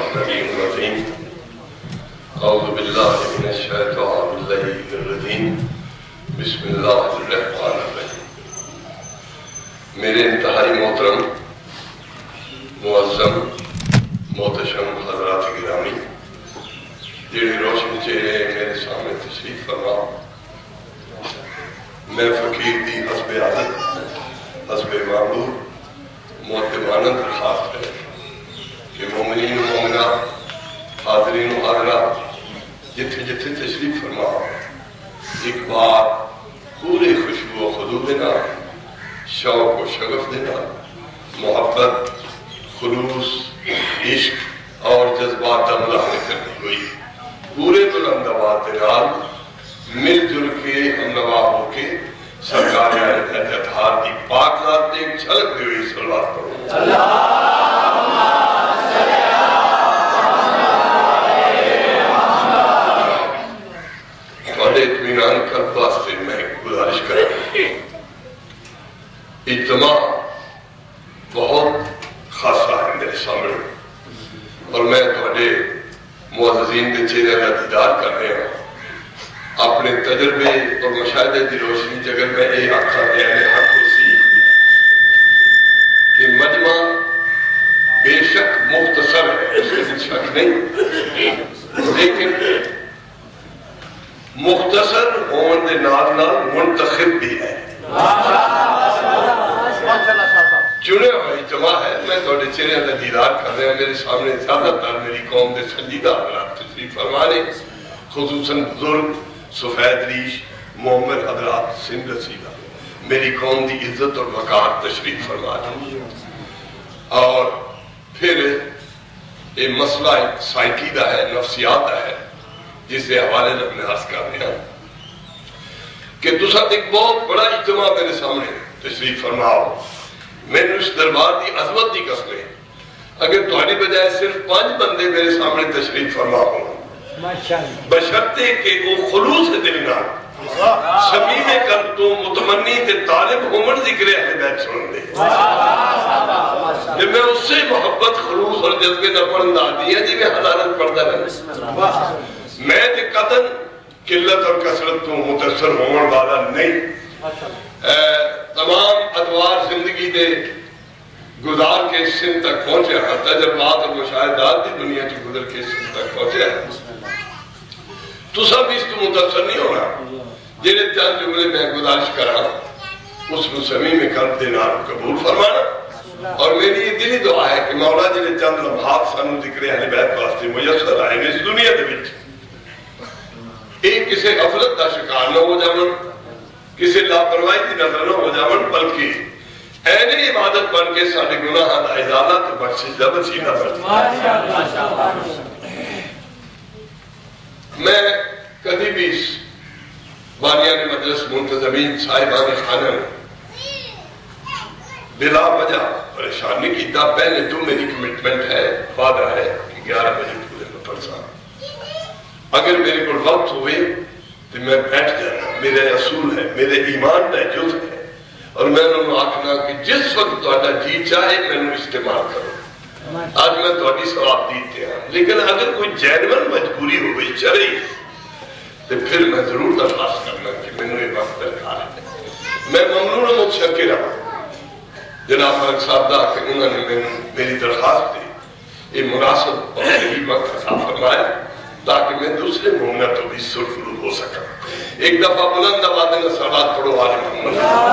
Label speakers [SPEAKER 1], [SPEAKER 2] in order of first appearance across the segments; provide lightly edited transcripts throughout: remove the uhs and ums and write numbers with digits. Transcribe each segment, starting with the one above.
[SPEAKER 1] العليم العظيم أعوذ بالله من الشيطان اللعين الرجيم بسم اللہ الرحمن الرحیم. میرے انتہائی محترم معظم محتشم حضرات گرامی، جڑے روشن چہرے میرے سامنے تشریف فرما، میں فقیر دی حسب عادت حسب معمول محتمانہ درخواست ہے کہ مومنین و مومنات، حاضرین و حاضرات جتھے جتھے تشریف فرما ایک بار پورے خوشبو و خضوع دینا، شوق و شغف دینا، محبت، خلوص، عشق اور جذبات کا مظاہرہ کرنی ہوئی پورے بلند آواز کے نال مل جل کے ہم نوا ہو کے سرکار اطہار کی پاک ذات نے ایک جھلک دی ہوئی صلوات پڑھو. تھوڑے اطمینان قلب واسطے میں گزارش کروں، اجتماع بہت خاصا ہے میرے سامنے اور میں تھوڑے معززین کے چہرے کا دیدار کر رہے ہوں. اپنے تجربے اور مشاہدے کی روشنی اگر میں یہ آخا دینے حق ہو سی کہ مجمع بے شک مختصر ہے، اس کے شک نہیں، لیکن مختصر ہون دے نال نال منتخب بھی ہے، چنے ہوئی جمع ہے. میں تھوڑے چہرے کا دیدار کر رہے ہیں. میرے سامنے زیادہ تر میری قوم دے سنجیدہ حضرات تشریف فرما رہے، خصوصاً بزرگ سفید ریش محمد حضرات سندھ رسیدہ میری قوم دی عزت اور وقار تشریف فرما رہے. اور پھر یہ مسئلہ ایک سائیکی دا ہے، نفسیات دا ہے، جس سے حوالے میں عرض کر رہے ہیں کہ دوسرا ایک بہت بڑا اجتماع میرے سامنے تشریف فرماؤ. میں نے اس دربار دی عظمت دی قسم ہے اگر تھوڑی بجائے صرف 5 بندے میرے سامنے تشریف فرما ہوں بشرطے کہ وہ خلوص دل نہ شمیم کر تو متمنی تے طالب عمر ذکر اہل بیت سن دے، جب میں اس سے محبت خلوص اور جذبے نہ پڑھنا دیا جی میں حضارت پڑھتا رہا. میں تے قطن قلت اور کثرت تو متاثر ہونے والا نہیں. تمام ادوار زندگی دے گزار کے سن تک پہنچے ہیں، تجربات اور مشاہدات دی دنیا کی گزر کے سن تک پہنچے ہیں. تو سب اس کو متاثر نہیں ہونا. جنہیں چند جملے میں گزارش کر رہا ہوں اس کو سمیم قلب دینا قبول فرمانا. اور میری یہ دلی دعا ہے کہ مولا جنہیں چند لمحات سانو ذکر اہل بیت واسطے میسر آئے اس دنیا دے وچ ایک کسی غفلت دا شکار نہ ہو جاون، کسی لاپرواہی کی نظر نہ ہو جاون، بلکہ این عبادت بن کے سارے گناہ دا ازالہ تے بخشش دا وسیلہ بن. میں کبھی بھی بانیان مجلس منتظمین صاحبان خانہ بلا وجہ پریشان نہیں کیتا. پہلے تو میری کمٹمنٹ ہے، وعدہ ہے کہ 11 بجے پورے میں پڑھسا. اگر میرے کو وقت ہوئے تو میں بیٹھ جانا، میرے اصول ہے، میرے ایمان کا جز ہے. اور میں انہوں نے آکھنا کہ جس وقت تہاڈا جی چاہے میں انہوں استعمال کروں. آج میں تہاڈی ثواب دیتے ہیں، لیکن اگر کوئی جینون مجبوری ہوئی چرئی تو پھر میں ضرور درخواست کرنا کہ میں نے وقت درکار ہے. میں ممنون و متشکر ہوں جناب ملک صاحب دا کہ انہوں نے میری درخواست دی یہ مناسب اور صحیح وقت عطا فرمایا تاکہ میں دوسرے مومنتوں بھی سرخرو ہو سکا. ایک دفعہ بلند آواز میں صلوات پڑھو آل محمد.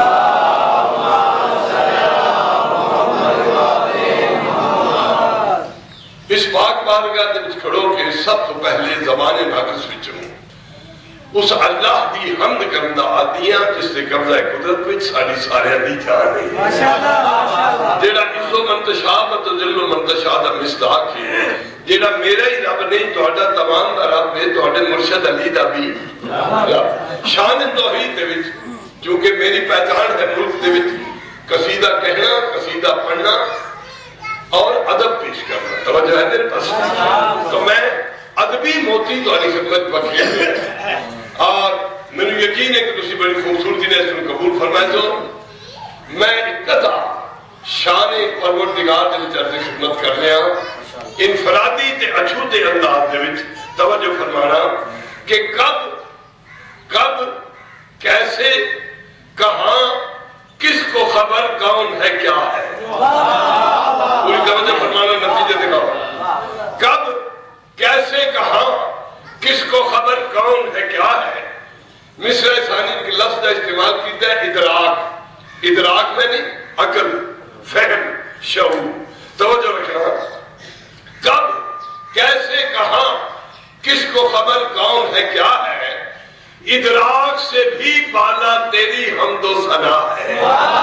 [SPEAKER 1] اس پاک بارگاہ دے وچ کھڑو کے سب تو پہلے زمانے ناقص وچ ہوں اس اللہ دی حمد کرنا آدیاں جس سے قبضہ قدرت وچ ساری سارے دی جان ہے، جیڑا عز و منتشا متجل و منتشا دا مصداق ہے، جیڑا میرا ہی رب نہیں تہاڈا تمام دا رب ہے، تہاڈے مرشد علی دا بھی رب. شان توحید دے وچ چونکہ میری پہچان ہے ملک دے وچ قصیدہ کہنا، قصیدہ پڑھنا اور ادب پیش کرنا. توجہ ہے میرے پاس؟ تو میں ادبی موتی تہاڈی خدمت بخشی اور میں یقین ہے کہ تسی بڑی خوبصورتی نے اس کو قبول فرمائے. تو میں قطع شان پروردگار دے وچ عرض خدمت کر رہا انفرادی تے اچھوتے انداز دے وچ توجہ فرمانا کہ کب کیسے کہاں کس کو خبر کون ہے کیا ہے. پوری توجہ فرمانا, نتیجے دکھاؤ. کب کیسے کہاں کس کو خبر کون ہے کیا ہے. مصرع ثانی کے لفظ کا استعمال کیتا ہے ادراک میں نہیں, عقل, فہم, شعور. توجہ رکھنا, کب کیسے کہاں کس کو خبر کون ہے کیا ہے, ادراک سے بھی بالا تیری حمد و ثنا ہے.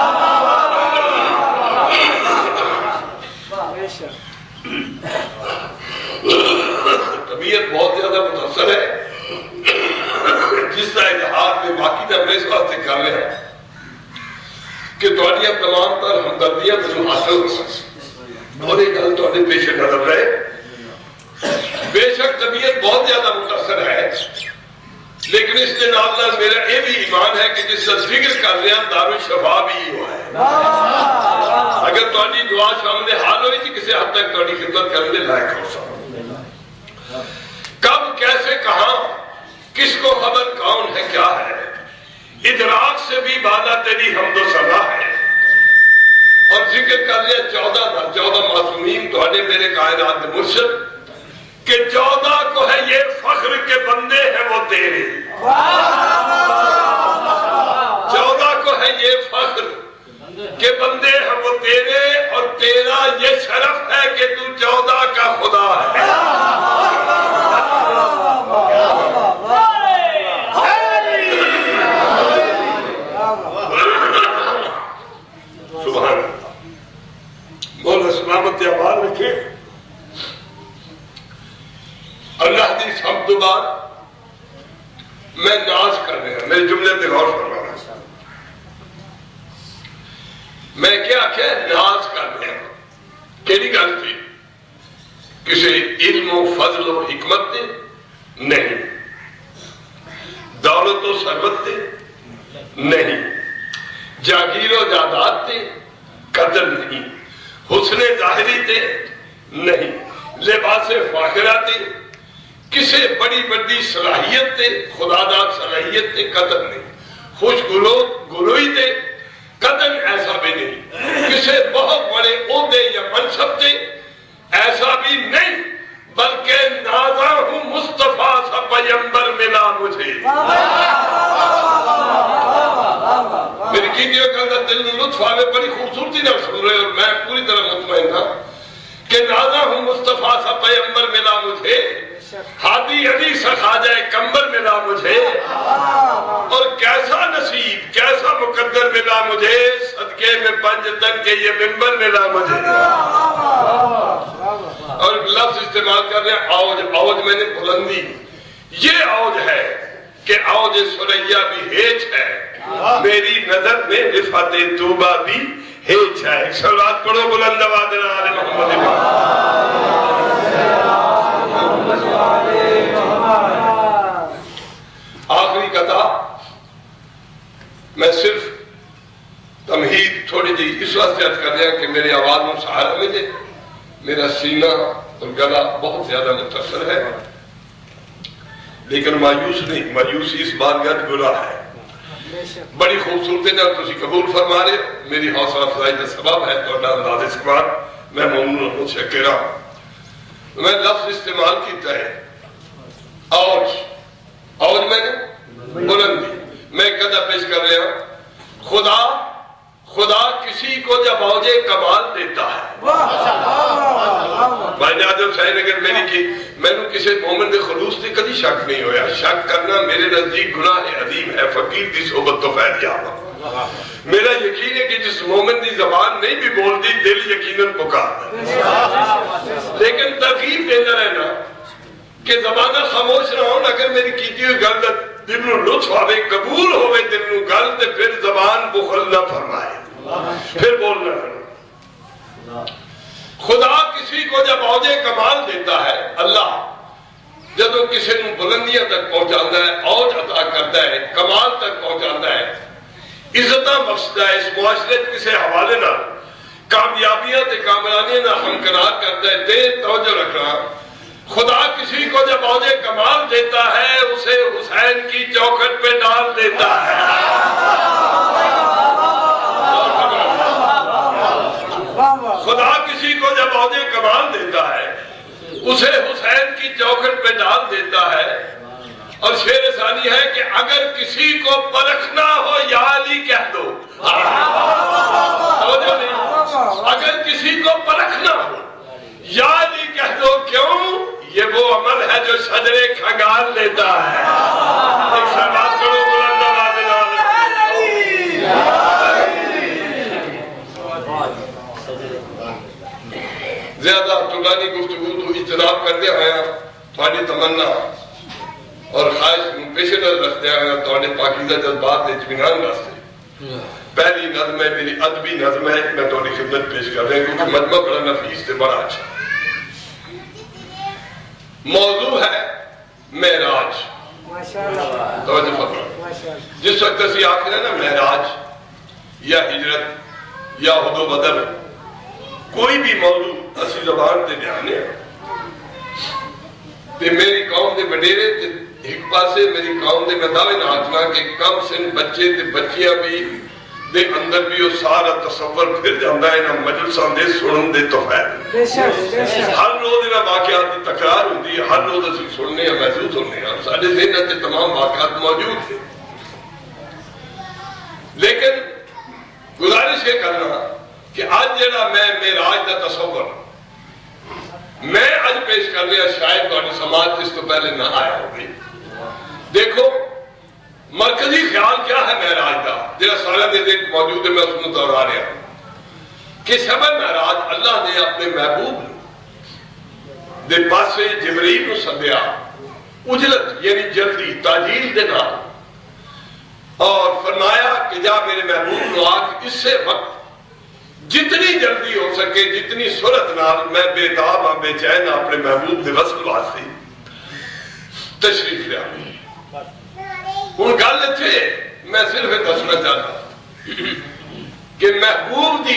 [SPEAKER 1] طبیعت بہت زیادہ متاثر ہے, جس کا اظہار میں باقی نہ میں اس واسطے کر رہے ہیں کہ تمہاری تمام تر ہمدردیاں مجھے حاصل ہو سکتی. اور ایک گل تمہارے پیش نظر رہے, بے شک طبیعت بہت زیادہ متاثر ہے, لیکن اس کے نال میرا یہ بھی ایمان ہے کہ جس سے فکر کر رہے ہیں دارالشفا بھی ہوا ہے. اگر تمہاری دعا سامنے حال ہوئی تھی کسی حد تک تمہاری خدمت کرنے لائق ہو سکتا. کب کیسے کہاں کس کو خبر کون ہے کیا ہے, ادراک سے بھی بالا تیری حمد و ثنا ہے. اور ذکر کر لیا 14 معصومین تمہارے میرے کائنات مرشد کہ 14 کو ہے یہ فخر کے بندے ہیں وہ تیرے. 14 کو ہے یہ فخر کہ بندے ہیں وہ تیرے, اور تیرا یہ شرف ہے کہ تو 14 کا خدا ہے. سبحان اللہ. مولا سلامت آباد رکھے. اللہ دی حمد و بعد میں ناز کر رہا ہوں, میرے جملے پہ غور فرمانا. میں کیا ناز کر رہا ہوں. کیڑی گل تھی؟ کسی علم و فضل و حکمت تے نہیں, دولت و ثروت تے نہیں, جاگیر و جائیداد تے قدر نہیں, حسن ظاہری تے نہیں, لباس فاخرہ تے کسی بڑی بڑی صلاحیت تے خدا داد صلاحیت تے قدر نہیں, خوش گلوئی تے قدر ایسا بھی نہیں, کسی بہت بڑے عہدے یا منصب تے ایسا بھی نہیں, بلکہ نازا ہوں مصطفیٰ سا پیمبر ملا مجھے. میری کیتیوں کا اندر دل میں لطف آئے, بڑی خوبصورتی نہ سن رہے, اور میں پوری طرح مطمئن تھا کہ نازا ہوں مصطفیٰ سا پیمبر ملا مجھے, ہادی علی سا خواجہ کمبر ملا مجھے, اور کیسا نصیب کیسا مقدر ملا مجھے, صدقے میں 5 تن کے یہ منبر ملا مجھے. اور لفظ استعمال کر رہے ہیں اوج میں نے بلندی, یہ اوج ہے کہ اوج سریا بھی ہیچ ہے, میری نظر میں رفعت توبہ بھی ہیچ ہے. صلوات پڑھو بلند آواز آل محمد. آخری قطع میں صرف تمہید تھوڑی جی اس واسطے عرض کر رہا کہ میری آواز میں سہارا ملے. میرا سینہ اور گلا بہت زیادہ متاثر ہے, لیکن مایوس نہیں. مایوسی اس بات کا گناہ ہے. بڑی خوبصورتی نے تسی قبول فرما رہے, میری حوصلہ افزائی کا سبب ہے تو انداز سبب میں ممنون ہوں, شاکر ہوں. میں لفظ استعمال کیتا ہے اوج میں نے بلندی. میں قدر پیش کر رہا ہوں, خدا کسی کو جب اوج کمال دیتا ہے. بھائی آدم صاحب اگر میں نے کسی مومن دے خلوص سے کدی شک نہیں ہویا. شک کرنا میرے نزدیک گناہ عظیم ہے. فقیر دی صحبت تو فیض یابہ. میرا یقین ہے کہ جس مومن دی زبان نہیں بھی بول دی, دل یقیناً پکار. لیکن ترغیب دینا رہنا کہ زبانہ خاموش نہ ہو, اگر میری کیتی ہوئی گل دل نو لطف آوے, قبول ہوئے دل نو گل, تے پھر زبان بخل نہ فرمائے, پھر بولنا کرنا. خدا کسی کو جب اوج کمال دیتا ہے, اللہ جب کسی نو بلندیاں تک پہنچاتا ہے, اوج عطا کرتا ہے, کمال تک پہنچاتا ہے, عزتاں بخشتا ہے, اس معاشرے کسی حوالے نہ کامیابیاں تے کامرانیاں نہ ہمکنار کرتا ہے. دیر توجہ رکھنا، خدا کسی کو جب عہدے کمال دیتا ہے اسے حسین کی چوکھٹ پہ ڈال دیتا ہے. خدا کسی کو جب عہدے کمال دیتا ہے اسے حسین کی چوکھٹ پہ ڈال دیتا ہے. اور شعر ثانی ہے کہ اگر کسی کو پرکھنا ہو یا علی کہہ دو. اگر کسی کو پرکھنا ہو یا علی کہہ دو. کیوں؟ یہ وہ عمل ہے جو شجرے کھنگال لیتا ہے. ایک سربات کرو بلند آواز نال. زیادہ طولانی گفتگو تو اجتناب کرتے ہیں. تھوڑی تمنا اور خواہش پیش نظر رکھتے ہیں تھوڑے پاکیزہ جذبات اطمینان واسطے. پہلی نظم ہے میری ادبی نظم ہے، میں تھوڑی خدمت پیش کر رہا ہوں کیونکہ مجمع بڑا نفیس سے بڑا اچھا. موضوع ہے معراج. توجہ فرمائیں. جس وقت اسی آخر ہے نا معراج یا ہجرت یا احد و بدر، کوئی بھی موضوع اسی زبان تے بیان ہے تے میری قوم دے وڈیرے تے ایک پاسے میری قوم دے میں دعوے نہ آکھنا کہ کم سن بچے تے بچیاں بھی دے اندر بھی وہ سارا تصور پھر جاندہ ہے نا مجلساں دے سنن دے توفیق. ہر روز میں واقعات کی تکرار ہوتی ہے، ہر روز اسی سننے یا محسوس ہونے ہیں. سارے ذہن تے تمام واقعات موجود ہیں، لیکن گزارش یہ کرنا کہ آج جڑا میں معراج دا تصور میں آج پیش کر رہا شاید تھوڑی سماج اس تو پہلے نہ آیا ہوگی. دیکھو مرکزی خیال کیا ہے معراج دا جڑا سارا دے دن موجود ہے، میں اس کو دہرا رہا ہوں کہ شب معراج اللہ نے اپنے محبوب دے پاسے جبریل کو سدیا اجلت یعنی جلدی تاجیل دے نال اور فرمایا کہ جا میرے محبوب کو آکھ اس سے وقت جتنی جلدی ہو سکے جتنی صورت نال میں بے تاب ہاں بے چین اپنے محبوب دے وصل واسطے تشریف لیا. ان گل تھے میں صرف دسنا چاہتا کہ محبوب دے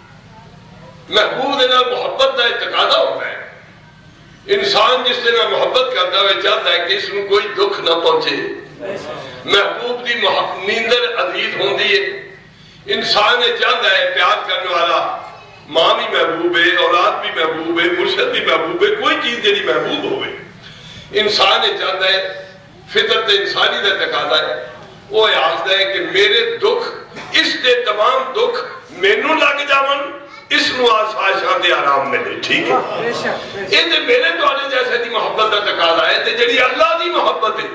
[SPEAKER 1] نال محبت دا تقاضا ہوتا ہے. انسان جس سے میں محبت کرتا ہوئے چاہتا ہے کہ اس میں کوئی دکھ نہ پہنچے. محبوب دی نیندر عزیز ہوندی ہے. انسان چاہتا ہے پیار کرنے والا ماں بھی محبوب ہے، اولاد بھی محبوب ہے، مرشد بھی محبوب ہے، کوئی چیز جڑی محبوب ہوئے. انسان چاہتا ہے فطرت انسانی دا تقاضا ہے وہ آخدا ہے کہ میرے دکھ اس دے تمام دکھ مینوں لگ جاون اس نو آسائشاں دے آرام ملے. ٹھیک ہے، یہ تے میرے تواڈے جیسے دی محبت دا تقاضا ہے تے جڑی اللہ دی محبت ہے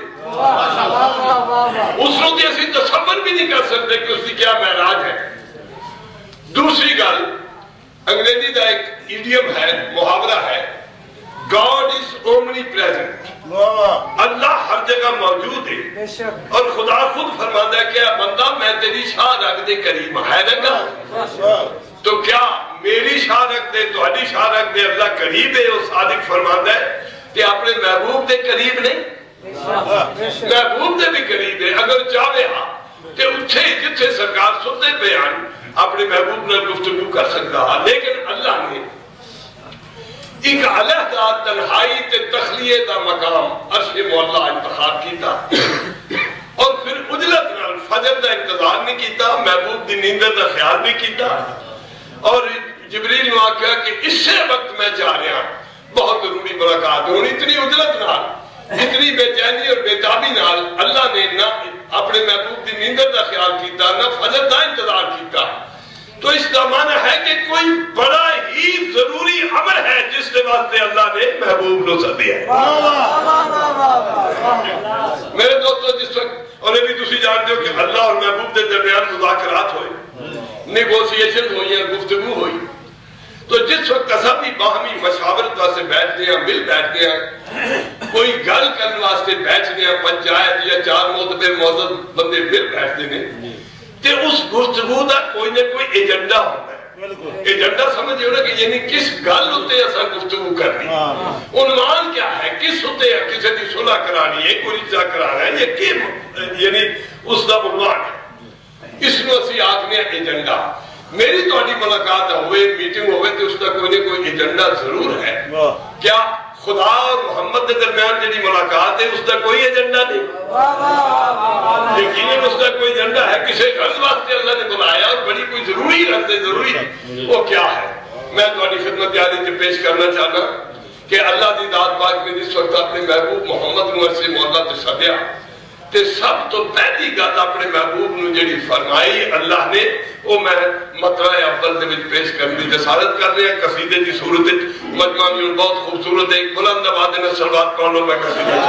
[SPEAKER 1] اس نو تے اسی تصور بھی نہیں کر سکتے کہ اس کی کیا معراج ہے. دوسری گل انگریزی دا ایک ایڈیم ہے، محاورہ ہے، God is omnipresent. اللہ ہر جگہ موجود ہے اور خدا خود فرماتا ہے کہ بندہ میں تیری شاہ رکھ دے قریب ہے نا. تو کیا میری شاہ رکھ دے تہاڈی شاہ رکھ دے اللہ قریب ہے؟ وہ صادق فرماتا ہے کہ اپنے محبوب دے قریب نہیں، محبوب دے بھی قریب ہے. اگر چاہے ہاں کہ اتھے جتھے سرکار ستے پہ آن اپنے محبوب نے گفتگو کر سکتا ہے، لیکن اللہ نے ایک علیحدہ تنہائی تے تخلیے دا مقام عرش مولا انتخاب کیتا اور پھر اجلت نال فجر دا انتظار نہیں کیتا، محبوب دی نیندر دا خیال نہیں کیتا اور جبریل نے آکھا کہ اس سے وقت میں چاہ رہا بہت ضروری ملاقات ہونی. اتنی اجلت نال اتنی بے چینی اور بے تابی نال اللہ نے نہ اپنے محبوب دی نیندر دا خیال کیتا نہ فجر دا انتظار کیتا. تو اس کا معنی ہے کہ کوئی بڑا ہی ضروری عمل ہے جس کے واسطے اللہ نے محبوب نو سدیا ہے. میرے دوستو جس وقت اور یہ بھی تسی جانتے ہو کہ اللہ اور محبوب کے درمیان مذاکرات ہوئے، نیگوسیشن ہوئی ہیں، گفتگو ہوئی، تو جس وقت سبھی باہمی مشاورت واسطے بیٹھتے ہیں، مل بیٹھتے ہیں، کوئی گل کرنے واسطے بیٹھتے ہیں، پنچایت یا چار معتبر معزز بندے مل بیٹھتے ہیں کہ اس گفتگو دا کوئی نہ کوئی ایجنڈا ہوتا ہے. ایجنڈا سمجھ ہونا کہ یعنی کس گل ہوتے ایسا گفتگو کرنی، عنوان کیا ہے، کس ہوتے ہے، کسی دی صلح کرانی ہے، کوئی رشتہ کرانا ہے، یہ کی یعنی اس دا عنوان ہے. اس میں اسی آدمی ایجنڈا میری تھوڑی ملاقات ہوئے میٹنگ ہوئے تو اس کا کوئی نہ کوئی ایجنڈا ضرور ہے. کیا خدا اور محمد کے درمیان جڑی ملاقات ہے اس کا کوئی ایجنڈا نہیں؟ یقیناً اس کا کوئی ایجنڈا ہے. کسی غرض واسطے اللہ نے بلایا اور بڑی کوئی ضروری رکھتے ضروری ہے. وہ کیا ہے؟ میں تھوڑی خدمت یادی سے پیش کرنا چاہنا کہ اللہ دی ذات پاک نے جس وقت اپنے محبوب محمد نور سے مولا تے سدیا تے سب تو پہلی گل اپنے محبوب نو جڑی فرمائی اللہ نے وہ میں مطلع اول دے وچ پیش کرنے کی جسارت کر رہا. قصیدے دی صورت مجمع میں بہت خوبصورت ہے. بلند آواز میں صلوات پڑھ لو. میں قصیدے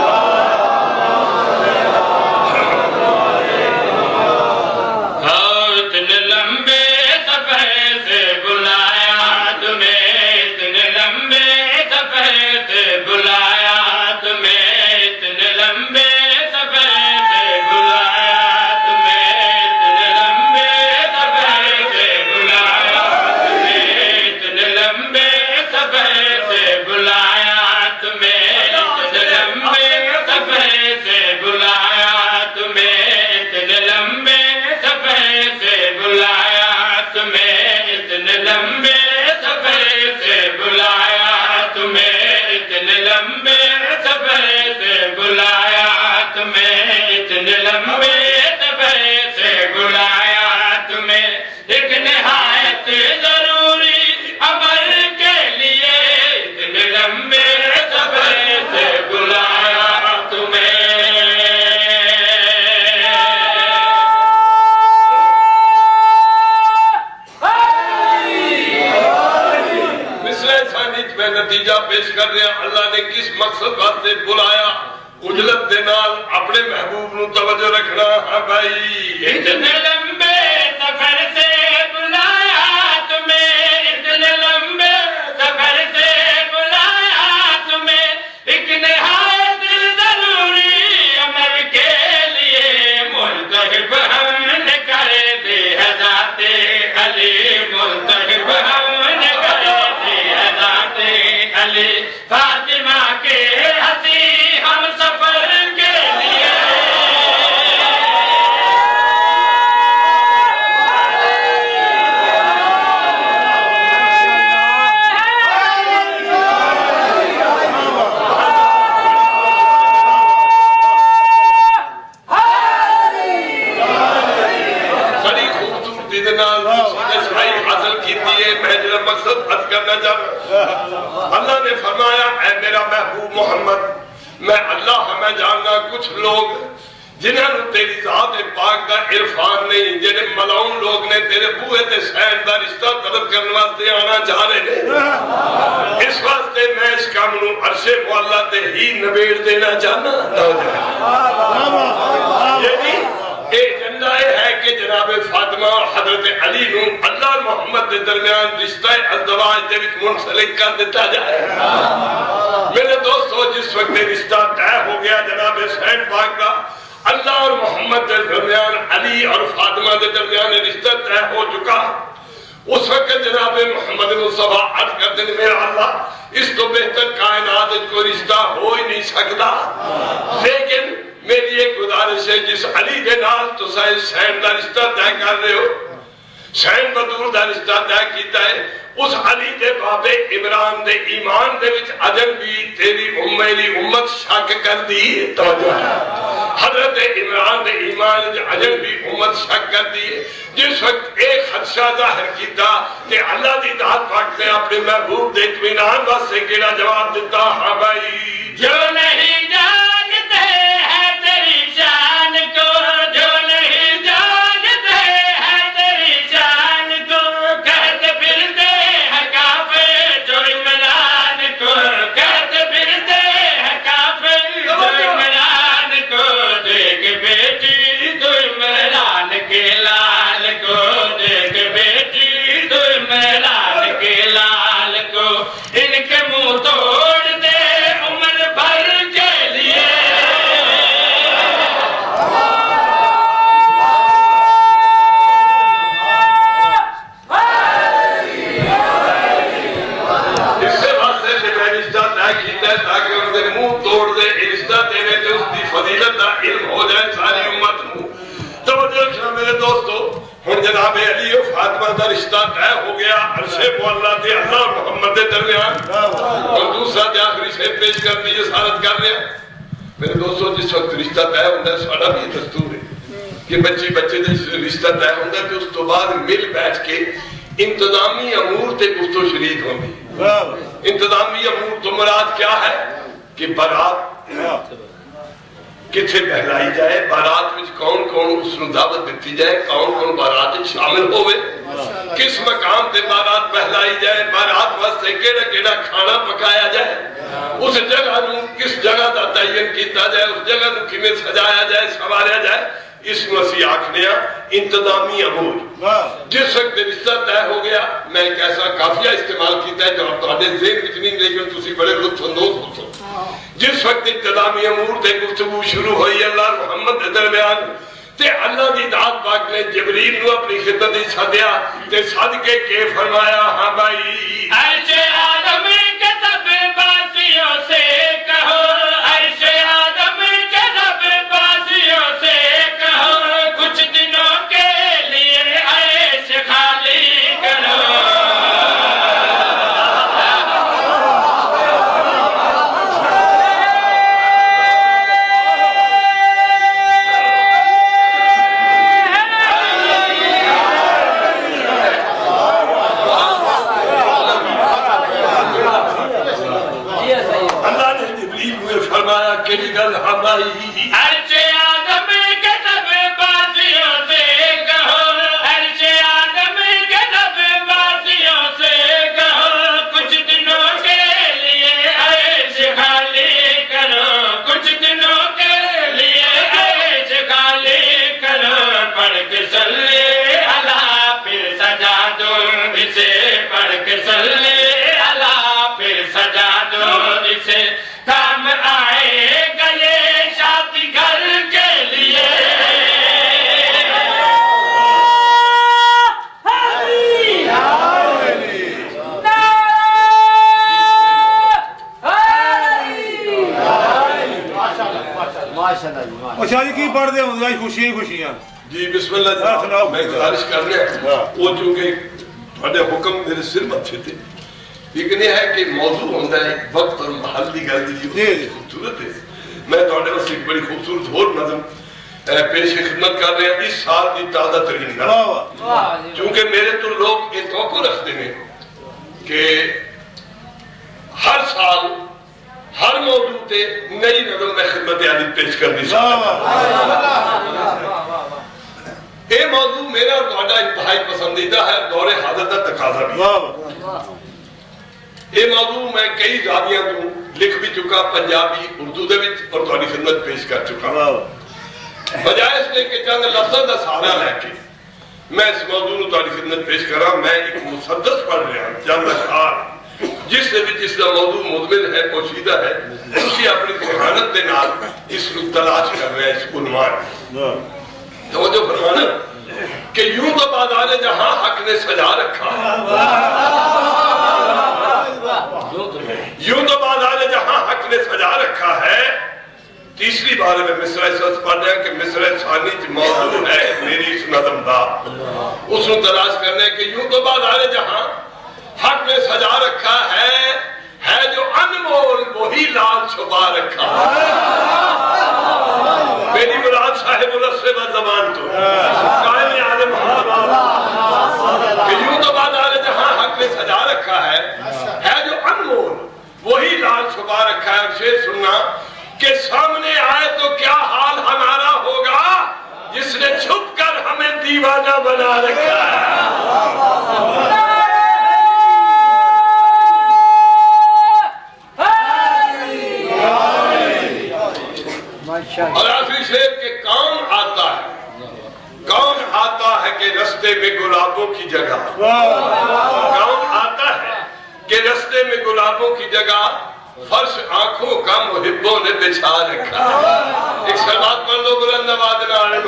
[SPEAKER 1] پیش کر رہے ہیں. اللہ نے کس مقصد واسطے بلایا؟ اجلت دے نال اپنے محبوب نو توجہ رکھنا. ہاں بھائی اتنے لمبے سفر سے بلایا تمہیں, اتنے لمبے سفر سے بلایا تمہیں, ایک نہایت ضروری امر کے لیے منتخب ہم نے کر دی ہے ذات علی, منتخب ہم نے کر دی ہے ذات علی. فاطمہ کے ہنسی ہم سفر کے لیے بڑی خوبصورتی دے نال سچائی حاصل کیتی ہے. میں جڑا مقصد عرض کرنا چاہتا, اللہ نے فرمایا اے میرا محبوب محمد, میں اللہ ہمیں جاننا کچھ لوگ جنہاں نے تیری ذات پاک کا عرفان نہیں, جنہیں ملاؤن لوگ نے تیرے بوئے تے سین دا رشتہ طلب کرنے واسطے آنا چاہ رہے نے. اس واسطے میں اس کام نو عرش مولا تے ہی نبیڑ دینا چاہنا. یعنی ایجنڈا ہے کہ جناب فاطمہ اور حضرت علی نو اللہ اور محمد کے درمیان رشتہ ازدواج دے وچ منسلک کر دیتا جائے. میرے دوستو, جس وقت رشتہ طے ہو گیا جناب حسین پاک کا اللہ اور محمد کے درمیان, علی اور فاطمہ کے درمیان رشتہ طے ہو چکا, اس وقت جناب محمد مصطفیٰ عرض کرتے ہیں میرا اللہ اس تو بہتر کائنات کوئی رشتہ ہو ہی نہیں سکتا. لیکن میری ایک گزارش ہے, جس علی کے نال تو حسین کا رشتہ طے کر رہے ہو, حسین بدور کا رشتہ طے کیتا ہے, اس علی کے بابے عمران دے ایمان دے وچ اجن بھی تیری میری امت شک کر دی. توجہ ہے, حضرت عمران دے ایمان دے اجن بھی امت شک کر دی. جس وقت ایک خدشہ ظاہر کیتا کہ اللہ دی ذات پاک نے اپنے محبوب دے اطمینان واسطے کیڑا جواب دیتا, ہاں بھائی جو نہیں جانتے ہیں تیری شان کو, جو نہیں جانتے ہیں تیری شان کو, کہتے پھرتے ہیں کافر جو عمران کو, کہتے پھرتے ہیں کافر جو عمران کو, دیکھ بیٹی تو عمران کے لال کو, دیکھ بیٹی تو عمران کے لال کو, ان کے منہ توڑ دے عمر بھر کے لیے. رشتہ طے ہو گیا عرش مولا تے اللہ اور محمد دے درمیان اور دوسرا تے آخری شے پیش کر دی جسارت کر لیا میرے دوستوں جس وقت رشتہ طے ہوتا ہے ساڑا بھی دستور ہے کہ بچے دے رشتہ طے ہوتا ہے کہ اس تو بعد مل بیٹھ کے انتظامی امور تے گفتگو شریک ہوگی انتظامی امور تو مراد کیا ہے کہ بارات کتھے بہلائی جائے بارات میں کون اس نے دعوت دیتی جائے کون بارات شامل ہوئے کس مقام تے بارات بہلائی جائے بارات واسطے کیڑا کھانا پکایا جائے اس جگہ نو کس جگہ دا تعین کیتا جائے اس جگہ نو کیویں سجایا جائے سنواریا جائے اس کو اسی آکھنیا انتظامی امور جس وقت رشتہ طے ہو گیا میں ایک ایسا کافیہ استعمال کیتا ہے جو آپ تھوڑے ذہن وچ نہیں لیکن تسی بڑے لطف اندوز ہوتے جس وقت انتظامی امور تے گفتگو شروع ہوئی اللہ محمد کے درمیان تے اللہ کی ذات پاک نے جبریل نو اپنی خدمت وچ سدیا تے صدقے کے فرمایا ہاں بھائی
[SPEAKER 2] عرش آدم کے سب باسیوں سے کہو عرش آدم کے سب باسیوں سے کہو کچھ دنوں کے لیے عرش خالی کرو عرش آدم کے سب باسیوں سے کہو عرش آدم کے سب باسیوں سے کہو کچھ دنوں کے لیے عرش خالی کرو کچھ دنوں کے لیے عرش خالی کرو پڑھ کے صلی اللہ پھر سجا دو اسے پڑھ کے صلی اللہ پھر سجا دو اسے کام آئے
[SPEAKER 3] اچھا جی کی پڑھ دے ہوں گا خوشیاں خوشیاں
[SPEAKER 1] جی بسم اللہ جناب میں گزارش کر لیا وہ چونکہ تھوڑے حکم میرے سر مت تھے لیکن یہ ہے کہ موضوع ہوتا ہے وقت اور محل کی گل دی خوبصورت ہے میں تھوڑے واسطے ایک بڑی خوبصورت اور نظم پیش خدمت کر رہے ہیں اس سال کی تازہ ترین نظم چونکہ میرے تو لوگ یہ توقع رکھتے ہیں کہ ہر سال ہر موضوع تے نئی نظم میں خدمت عالی پیش کر دی یہ موضوع میرا اور تھوڑا انتہائی پسندیدہ ہے دور حاضر کا تقاضا بھی یہ موضوع میں کئی زاویاں تو لکھ بھی چکا پنجابی اردو دے وچ اور تھوڑی خدمت پیش کر چکا بجائے اس نے کہ چند لفظوں کا سہارا لے کے میں اس موضوع کو تھوڑی خدمت پیش کر رہا میں ایک مسدس پڑھ رہا ہوں چند اشعار جس نے بھی جس کا موضوع مضمن ہے پوشیدہ ہے اسی اپنی ذہانت کے نال اس کو تلاش کر رہے ہیں اس عنوان توجہ فرمانا کہ یوں تو بازار جہاں حق نے سجا رکھا یوں تو بازار جہاں حق نے سجا رکھا ہے تیسری بار میں مصرع اس وقت پڑھ رہا ہے کہ مصرع ثانی موضوع ہے میری اس نظم دا اس کو تلاش کرنے کہ یوں تو بازار جہاں حق نے سجا رکھا ہے جو انمول وہی لال چھپا رکھا میری مراد صاحب الاسر و زمان تو قائم عالم کہ یوں تو بازار جہاں حق نے سجا رکھا ہے جو انمول وہی لال چھپا رکھا ہے اور شعر سننا کہ سامنے آئے تو کیا حال ہمارا ہوگا جس نے چھپ کر ہمیں دیوانہ بنا رکھا ہے اور آخری شعر کہ کون آتا ہے کہ رستے میں گلابوں کی جگہ کون آتا ہے کہ رستے میں گلابوں کی جگہ فرش آنکھوں کا محبوں نے بچھا رکھا ایک سلوات پڑھ لو بلند آواز میں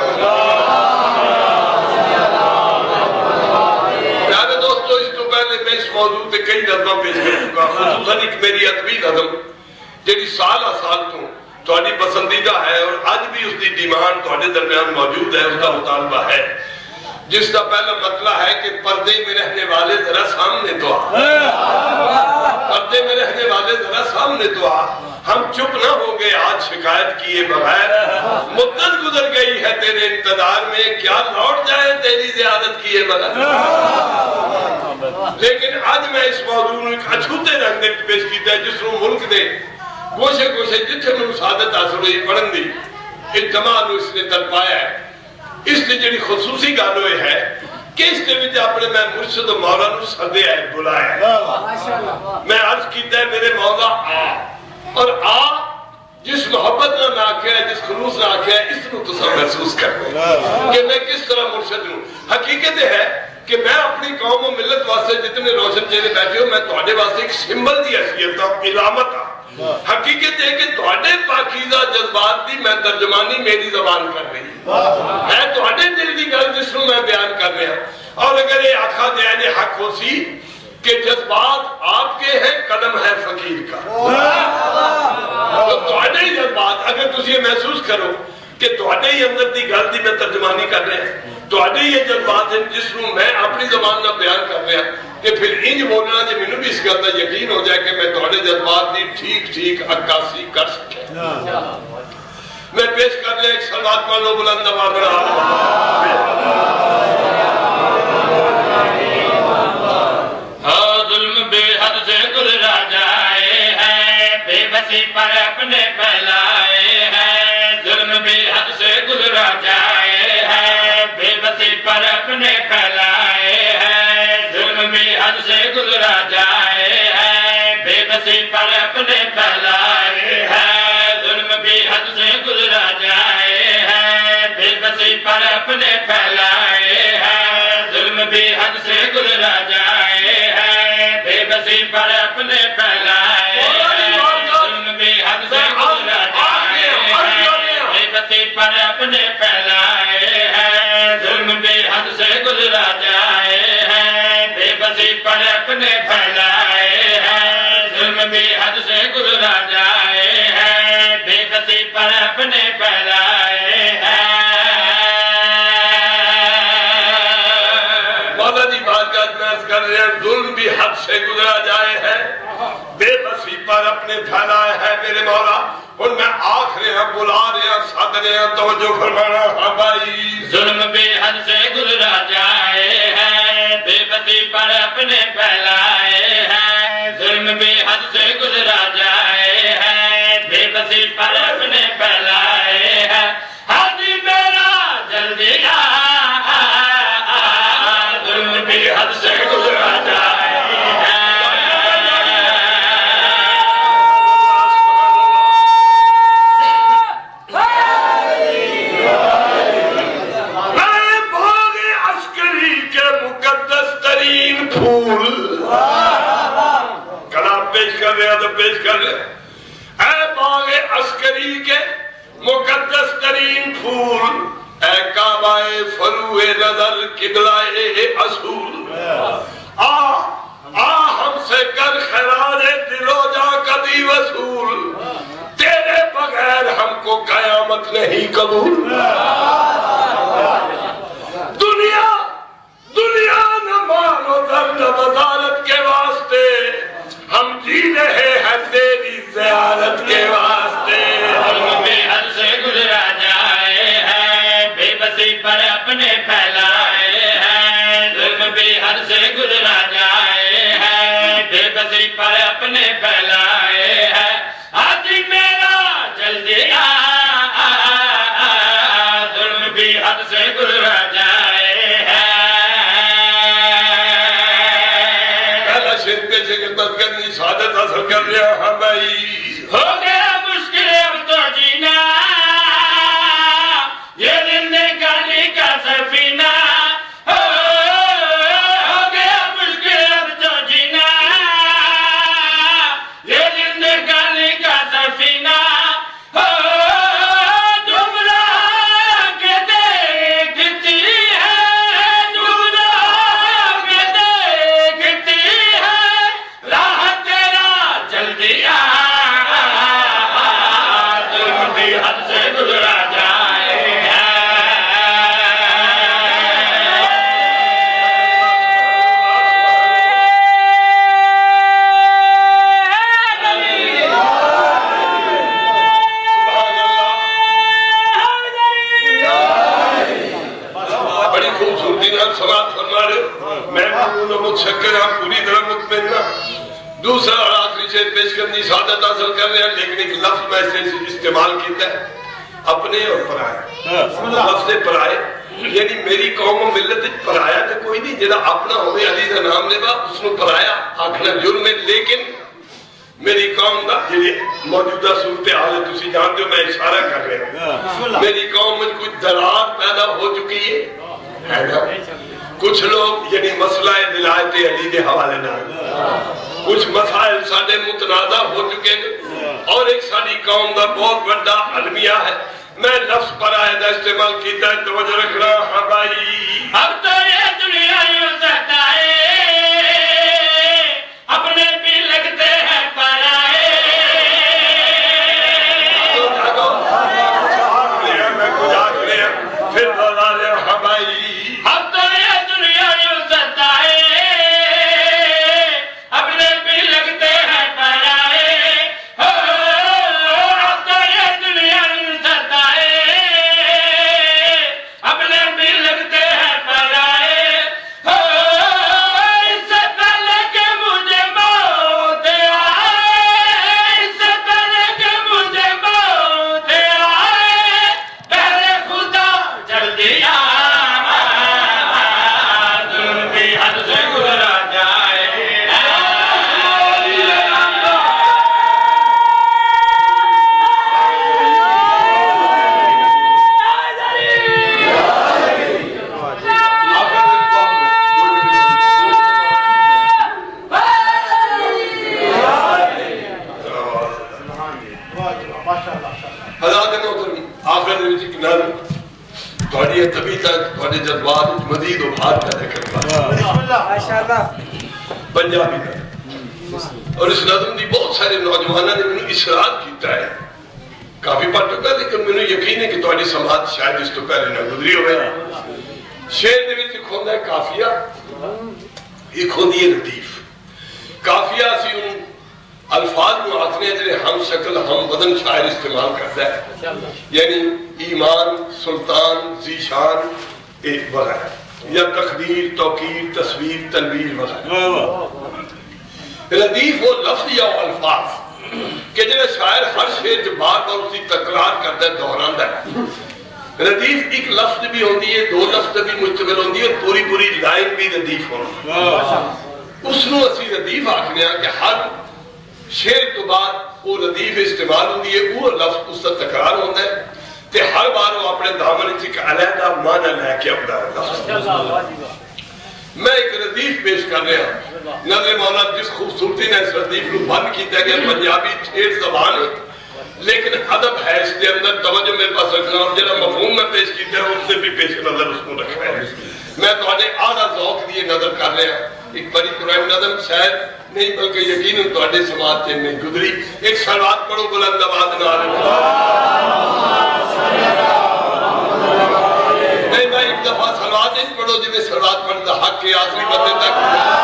[SPEAKER 1] پیارے دوستو اس تو پہلے میں اس موضوع پہ کئی نظمیں پیش کر چکا خصوصاً ایک میری ادبی نظم جیڑی سال تو تھوڑی پسندیدہ ہے اور آج بھی اس کی ڈیمانڈ تھوڑے درمیان موجود ہے اس کا مطالبہ ہے جس کا پہلا مطلب ہے کہ پردے میں رہنے والے ذرا سامنے تو آ، پردے میں رہنے والے ذرا سامنے تو آ. ہم چپ نہ ہو گئے آج شکایت کیے بغیر. مدت گزر گئی ہے تیرے انتظار میں، کیا لوٹ جائے تیری زیادت کیے بغیر. لیکن آج میں اس موضوع میں ایک اچھوتے رنگ نے پیش کیتا ہے جس نو ملک دے گوشے گوشے جتھے میں سعادت حاصل ہوئی پڑھن دی اجتماع نو اس نے تر پایا ہے. اس نے جڑی خصوصی گل ہوئے ہے کہ اس نے بھی اپنے میں مرشد و مولا نو سدے ہے بلایا ہے. میں عرض کیتا ہے میرے مولا آ، اور آ جس محبت نہ آکھیا ہے، جس خلوص نہ آکھیا ہے، اس نو تسا محسوس کرو کہ میں کس طرح مرشد ہوں. حقیقت ہے کہ میں اپنی قوم و ملت واسطے جتنے روشن چہرے بیٹھے ہو، میں تہاڈے واسطے ایک سمبل دی حیثیت ہوں، علامت ہوں. حقیقت ہے کہ تہاڈے پاکیزہ جذبات دی میں ترجمانی میری زبان کر رہی ہوں، میں تہاڈے دل دی گل جس نو میں بیان کر رہا ہوں. اور اگر یہ آکھا جائے حق ہو سی کہ جذبات آپ کے ہیں، قلم ہے فقیر کا. تو تہاڈے جذبات اگر تسی یہ محسوس کرو کہ تہاڈے ہی اندر دی گل دی میں ترجمانی کر رہا ہوں، تہاڈے یہ جذبات ہیں جس نو میں اپنی زبان نہ بیان کر رہا ہوں، کہ پھر انج بولنا جی مینوں بھی اس گل کا یقین ہو جائے کہ میں تہاڈے جذبات دی ٹھیک ٹھیک عکاسی کر سکیا. میں پیش کر لیا ایک صلوات پڑھو بلند آواز
[SPEAKER 2] ظلم بے حد سے گزرا جائے ہے، بے بسی پر اپنے پھیلائے ہیں. ظلم بے حد سے گزرا جائے ہے، بے بسی پر اپنے پھیلائے ہیں. ظلم بے حد سے گزرا جائے ہے، بے بسی پر اپنے پھیلائے ہیں. ظلم بے حد سے گزرا جائے ہے، بے بسی پر اپنے پھیلائے ہیں. ظلم بے حد سے گزرا جائے ہے، بے بسی پر اپنے پھیلائے ہیں. ظلم بے حد سے گزرا جائے ہے، بے بسی پر اپنے پھیلائے ہیں. ظلم بے حد سے گزرا جائے ہے، بے بسی پر اپنے پھیلائے ہیں. ظلم بے حد سے گزرا جائے ہے، بے بسی پر اپنے پھیلائے ہیں.
[SPEAKER 1] مولا دی بارگاہ میں عرض کر رہے ہیں ظلم بھی حد سے گزرا جائے ہے، بے بسی پر اپنے پھیلائے ہے میرے مولا. اور میں آخر ہیں بلا رہے ہیں ساتھ رہے ہیں توجہ فرمانا. ہاں بھائی
[SPEAKER 2] ظلم بے حد سے گزرا جائے ہے، بے بسی پر اپنے پھیلائے ہیں. ظلم بے حد سے گزرا جائے ہے، بے بسی پر اپنے پھیلائے ہیں. حاجی میرا جلدی آ، ظلم بے حد سے گزرا جائے ہے.
[SPEAKER 1] میں باغ عسکری کے مقدس ترین پھول کلام پیش کر رہے ہیں تو پیش کر رہے ہیں. اے باغ عسکری کے مقدس ترین پھول، اے کعبہ فروع نظر قبلہ اصول، آ ہم سے کر خراج دل و جا کبھی وصول، تیرے بغیر ہم کو قیامت نہیں قبول. دنیا نہ مال و زر نہ وزارت کے واسطے، ہم جی رہے ہیں تیری زیارت کے واسطے.
[SPEAKER 2] ظلم بے حد سے گزرا جائے ہے، بے بسی پر اپنے پھیلائے ہیں. ظلم بے حد سے گزرا جائے ہے، بے بسی پر اپنے پھیلائے ہیں. آج میرا جلدی آ، ظلم بے حد سے گزرا جائے ہے.
[SPEAKER 1] پہلا شیر پیچھے کے تد کرنی سعادت حاصل کر لیا. ہاں بھائی
[SPEAKER 2] ہو گیا مشکل اب تو جینا، یہ زندگانی کا سفینہ. ہو گیا مشکل اب تو جینا، یہ زندگانی کا سفینہ. ڈوبنا کے دیکھتی ہے، ڈوبنا کے دیکھتی ہے، راہ تیرا جلدی آ،
[SPEAKER 1] دوسرا اور آخری شعر پیش کرنی سعادت حاصل کر رہے ہیں، لیکن ایک لفظ میں سے استعمال کیتا ہے، اپنے اور پرائے. لفظ پرائے یعنی میری قوم و ملت پرایا تو کوئی نہیں، جڑا اپنا ہوئے علی کا نام لے گا اس کو پرایا آخنا جرم ہے. لیکن میری قوم دا جڑی موجودہ صورتحال ہے تسی جانتے ہو، میں اشارہ کر رہا ہوں، میری قوم میں کچھ درار پیدا ہو چکی ہے نا. کچھ لوگ یعنی مسئلہ ولایت علی کے حوالے نہ، کچھ مسائل ساڈے متنازع ہو چکے ہیں، اور ایک ساری قوم دا بہت بڑا المیہ ہے. میں لفظ پر آئے دا استعمال کیتا ہے، توجہ رکھنا. ہاں بھائی
[SPEAKER 2] اب تو یہ دنیا یوں سہتا ہے، اپنے بھی لگتے ہیں پرائے.
[SPEAKER 1] میں کچھ آگ لیا پھر دولا لیا. ہاں بھائی
[SPEAKER 2] اب تو یہ دنیا یوں سہتا ہے، اپنے بھی لگتے ہیں پرائے. اب تو یہ دنیا یوں سہتا ہے، اپنے بھی لگتے ہیں پرائے. اس سے پہلے کہ مجھے موت آئے، اس سے پہلے کہ مجھے موت آئے، پہلے خدا جل دیا ظلم کی حد سے گزرا جائے.
[SPEAKER 1] حضرات محترم، آخر دے وچ ایک نظم تہاڈی طبیعت تہاڈے جذبات وچ مزید ابھار پیدا کرتا ہے. پنجابی نظم، اور اس نظم دی بہت سارے نوجوانوں نے مینوں اصرار کیتا ہے، کافی پڑھ چکا، لیکن مینوں یقین ہے کہ تہاڈی سماعت شاید اس تو پہلے نہ گزری ہوئے. شعر دے وچ ایک ہوندا ہے قافیہ، ایک ہوندی ہے ردیف. قافیہ اسی ان الفاظ میں آخنے ہیں جنہیں ہم شکل ہم وزن شاعر استعمال کرتا ہے، یعنی ایمان، سلطان، ذیشان وغیرہ، یا تقدیر، توقیر، تصویر، تنویر وغیرہ. ردیف وہ لفظ یا وہ الفاظ کہ جنہیں شاعر ہر شعر جو بار بار اسی تکرار کرتا ہے، دہراتا ہے. ردیف ایک لفظ بھی ہوتی ہے، دو لفظ بھی مشتمل ہوتی ہے، اور پوری پوری لائن بھی ردیف ہوتی ہے. اس نو اسی ردیف آخنے ہیں کہ ہر شعر تو بعد وہ ردیف استعمال ہوتی ہے، وہ لفظ اس کا تکرار ہوتا ہے، تے ہر بار وہ اپنے دامن ایک علیحدہ معنی لے کے اپنا لفظ. میں ایک ردیف پیش کر رہا ہوں. نظر مولا جس خوبصورتی نے اس ردیف کو بند کیتا گیا، پنجابی ٹھیٹ زبان ہے لیکن ادب ہے اس کے اندر. توجہ میرے پاس رکھنا، اور جنہا مفہوم میں پیش کیتا ہے اس سے بھی پیش نظر اس کو رکھنا ہے. میں تو آنے آدھا ذوق لیے نظر کر رہا ہوں. ایک بڑی قرآن نظم شاید نہیں بلکہ یقیناً تہاڈے سماعت سے نہیں گزری. ایک صلوات پڑھو بلند آواز نال. نہیں میں ایک دفعہ صلوات نہیں پڑھو جی میں صلوات پڑھتا حق کے آخری بندے تک.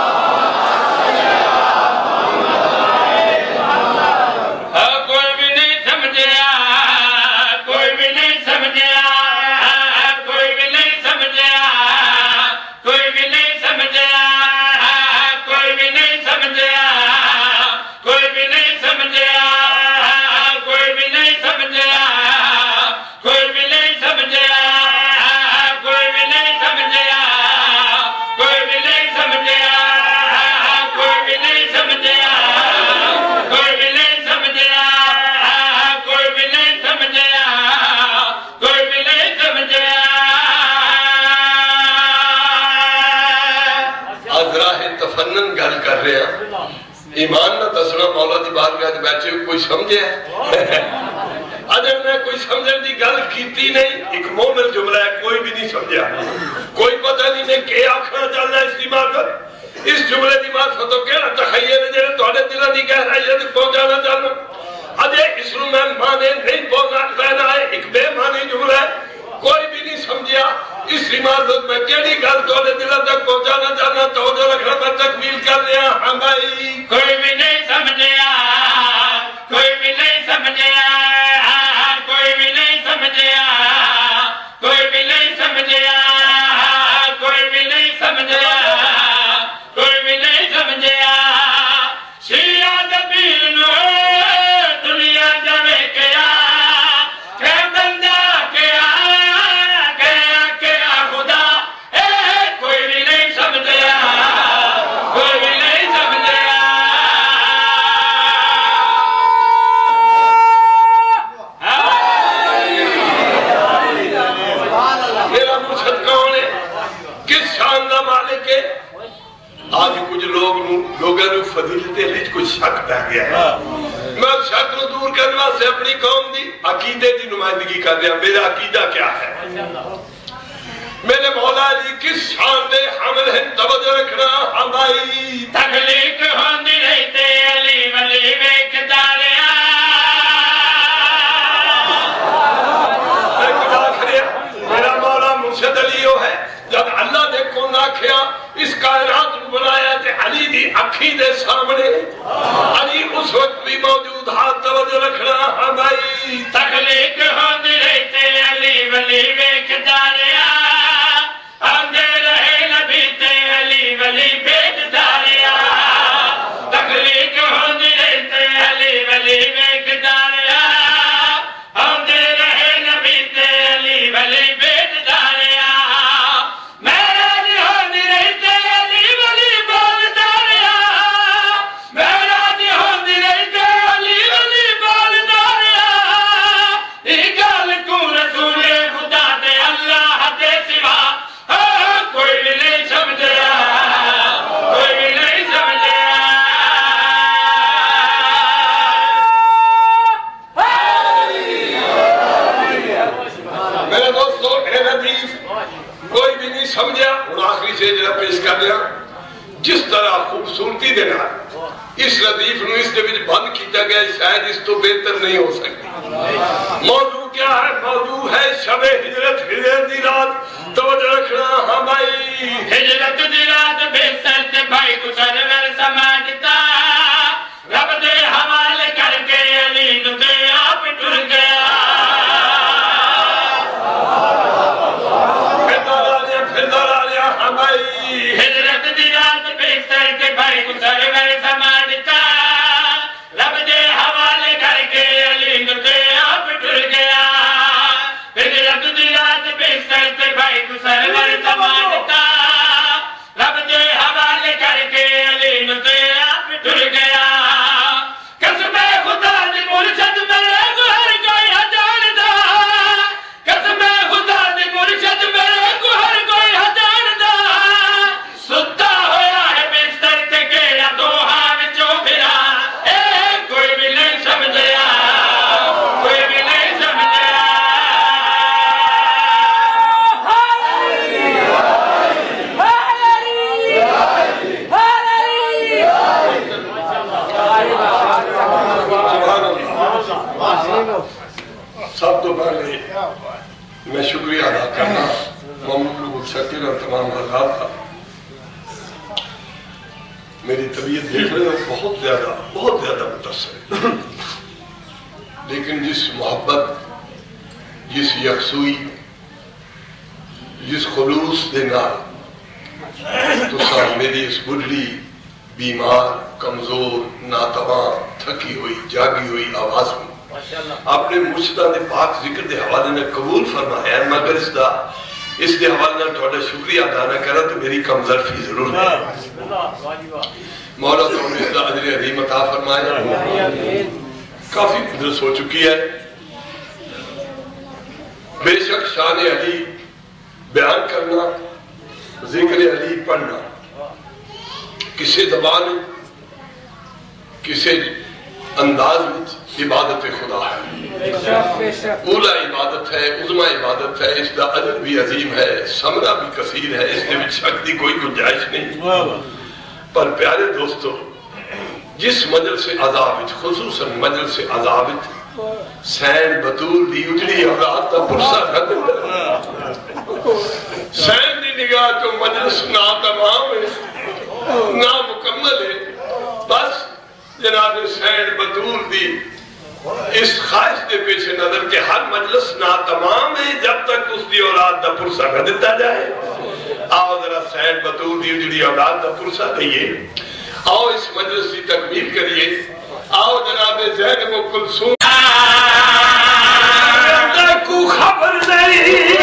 [SPEAKER 1] گل کر رہے ہیں ایمان نہ دسنا مولا دی بارگاہ بیٹھے کوئی سمجھے اجر میں کوئی سمجھن دی گل کیتی نہیں. ایک مومن جملہ ہے، کوئی بھی نہیں سمجھا، کوئی پتہ نہیں نے کہ آخنا چل رہا ہے. اس کی معرفت اس جملے دی معرفت تو کہنا تخیل ہے جنہیں تھوڑے دلوں دی گہرائی تک پہنچانا چاہنا. اجے اس رو میں مانے نہیں پہنا ہے، ایک بے معنی جملہ ہے، کوئی بھی نہیں سمجھا. اس عمارت میں کیڑی گل تھوڑے دلوں تک پہنچانا چاہنا. توجہ رکھنا، میں تکمیل کر لیا. ہاں بھائی
[SPEAKER 2] کوئی بھی نہیں سمجھا، کوئی بھی نہیں سمجھا، کوئی بھی نہیں سمجھا، کوئی بھی نہیں سمجھا، کوئی بھی نہیں سمجھا، کوئی بھی نہیں سمجھا،
[SPEAKER 1] دل وچ کچھ شک پہ گیا ہے میں شک نو دور کرنے واسطے اپنی قوم دی عقیدے دی نمائندگی کر رہا میرا عقیدہ کیا ہے میرے مولا علی کس شان دے حمل ہیں توجہ رکھنا ہمائی
[SPEAKER 2] تخلیق ہوندی رہتے علی ولی ویک داریا
[SPEAKER 1] میرا مولا مرشد علیو ہے جب اللہ نے کون آکھیا اس کائنات کو بنایا تھے علی دی اکھی دے سامنے علی اس وقت بھی موجود ہاتھ توجہ رکھنا ہمائی
[SPEAKER 2] تخلیق ہوندی رہتے علی ولی ویک داریا آندے رہے نبی تے علی ولی ویک داریا تخلیق ہوندی رہتے علی ولی ویک داریا آندے رہے نبی تے علی ولی ویک داریا معراج ہوندی رہتے علی ولی بول داریا معراج ہوندی رہتے علی ولی بول داریا یہ گل کو رسول خدا دے اللہ دے سوا کوئی بھی نہیں سمجھا کوئی بھی نہیں سمجھا
[SPEAKER 1] میرے دوستو اے لطیف کوئی بھی نہیں سمجھا اور آخری سے جنہا پیش کر دیا جس طرح خوبصورتی دینا اس لطیف نو اس نے بھی بند کیتا گیا شاید اس تو بہتر نہیں ہو سکتی موضوع کیا ہے موضوع ہے شب ہجرت ہجرت دی رات توجہ رکھنا ہمائی
[SPEAKER 2] ہجرت دی رات بے سرد بھائی کو سرور سماجتا رب دے حوالے کر کے علی نو دے آپ ٹر گیا
[SPEAKER 1] پھر دار آلیا ہمائی
[SPEAKER 2] ہجرت دی رات بے سرد بھائی کو سرور سماجتا رب دے حوالے کر کے علی نو دے آپ ٹر گیا ہجرت دی رات بے سرد بھائی کو سرور سماجتا رب دے حوالے کر کے علی نو دے آپ ٹر گیا قسم خدا دی مرشد میرے گہر کوئی ہجاندا قسم خدا دی مرشد میرے گہر کوئی ہجاندا ستا ہویا ہے بستر تے گیا دوہاں وچوں پھرا اے کوئی بھی نہیں سمجھیا کوئی بھی نہیں سمجھیا
[SPEAKER 1] سب تو پہلے میں شکریہ ادا کرنا ممنون شکر اور تمام حضرات کا میری طبیعت دیکھ رہے ہو بہت زیادہ متاثر ہے لیکن جس محبت جس یکسوئی جس خلوص دے نال تسا میری اس بڑھڑی بیمار کمزور ناتواں تھکی ہوئی جاگی ہوئی آواز میں اپنے مرشدہ نے پاک ذکر دے حوالے نے قبول فرمایا ہے مگر اس دے حوالے نے تھوڑا شکریہ ادا نہ کرا تو میری کم ظرفی ضرور ہے مولا تو ہمیں اس دا عجر عظیم عطا فرمایا کافی مدرس ہو چکی ہے بے شک شان علی بیان کرنا ذکر علی پڑھنا کسی زبان کسی انداز میں عبادت خدا ہے اولا عبادت ہے عظمہ عبادت ہے اس کا عدد بھی عظیم ہے ثمرہ بھی کثیر ہے اس نے بھی شک دی کوئی گنجائش نہیں پر پیارے دوستو جس مجلس عذابت خصوصاً مجلس عذابت سین بطول دی اجڑی اولاد تا پرسا رد سین دی نگاہ تو مجلس نا تمام ہے نا مکمل ہے بس جناب سین بطول دی اس خواہش دے پیچھے نظر کہ ہر مجلس نا تمام ہے جب تک اس دی اولاد دا پرسا نہ دیتا جائے آؤ ذرا سین بطول دی اجڑی اولاد دا پرسا دئیے آؤ اس مجلس کی تکمیل کریے آؤ جناب زینب و کلثوم کو خبر نہیں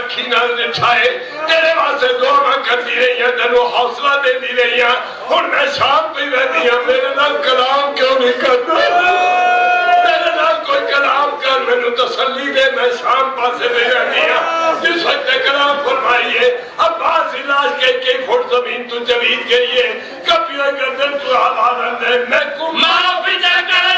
[SPEAKER 1] اکھی نال دکھائے تیرے واسطے دعا کرتی رہی ہیں تینوں حوصلہ دے دی رہی ہیں ہن میں شام پہ رہتی ہیں میرے نال کلام کیوں نہیں کرتا میرے نال کوئی کلام کر میں نے تسلی دے میں شام پاسے پہ رہتی ہیں جس وقت کلام فرمائیے عباس علاج کے کئی فٹ زمین تو جوید گئی ہے کبھی گردن تو آواز اندے میں کو معافی جا کر